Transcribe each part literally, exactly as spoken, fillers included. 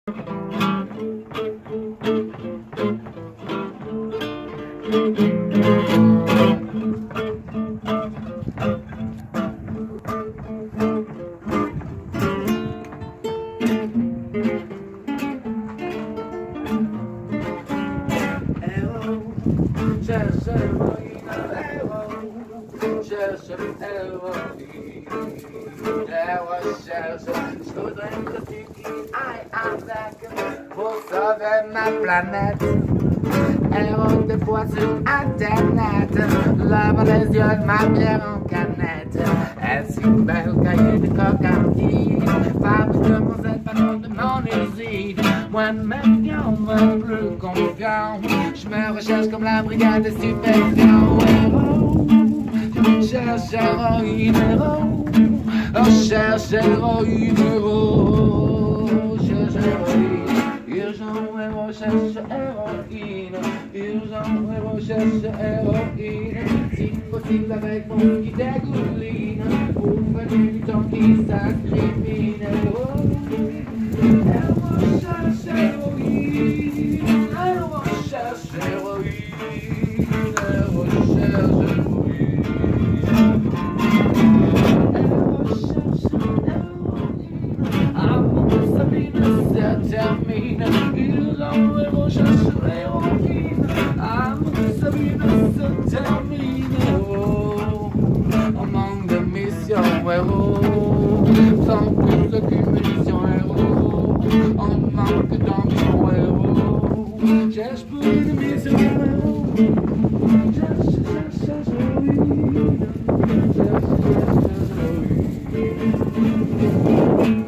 Cherche l'héroïne, héros, cherche l'héroïne, les recherches, je voudrais que tu ailles avec pour sauver ma planète. Héros de poids sur internet, lave les yeux de ma bière en canette. Est-ce une belle cahier de cocaïne, fabrique de mon zèle, patron de mon usine. Moins de méfiant, moins plus confiant, je me recherche comme la brigade de stupéfiants. Héros, je cherche héroïne, héros, on cherche héroïne, héros, cherche héroïne. Urgent héros, cherche héroïne, urgent héros, cherche héroïne. Si possible avec mon qui dégouline, pour venir du temps qui s'incrimine. Héros, héros, cherche héroïne, héros, cherche héroïne, héros, cherche héroïne. Héros, cherche héroïne, avant que sa vie ne se termine. Urgent héros, cherche héroïne, avant que sa vie ne se termine. Héros, on manque de mission, héros, sans plus aucune munition, héros, on manque d'ambition, héros, cherche pour une mission, héros, cherche, cherche, cherche héroïne, cherche, cherche, cherche héroïne.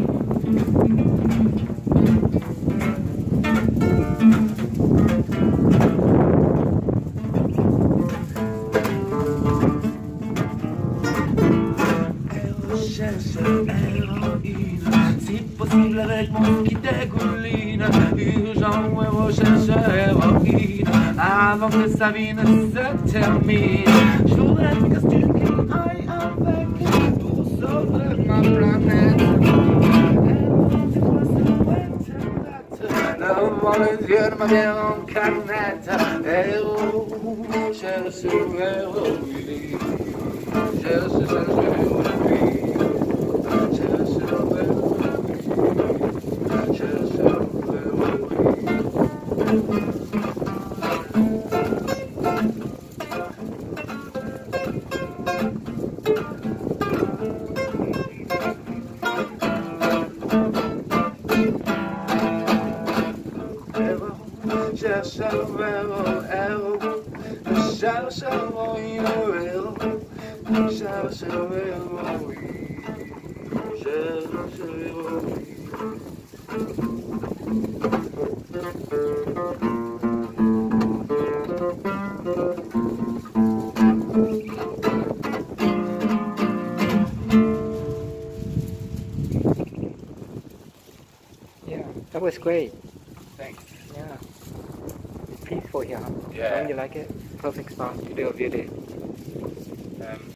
Cherche héroïne, si possible avec mon qui dégouline. Urgent héros, cherche héroïne, avant que sa vie ne se termine. Je voudrais un costume qui aille avec pour sauver ma planète. Héros, c'est quoi sur internet, devant les yeux de ma bière en canette. Héros, cherche héroïne, cherche, cherche héroïne. Cherche un héros, héros, cherche héroïne, héros, cherche héroïne, cherche héroïne. Yeah, that was great. Thanks. Yeah. It's peaceful here. Yeah. Don't you like it? Perfect spot to do a video. Um,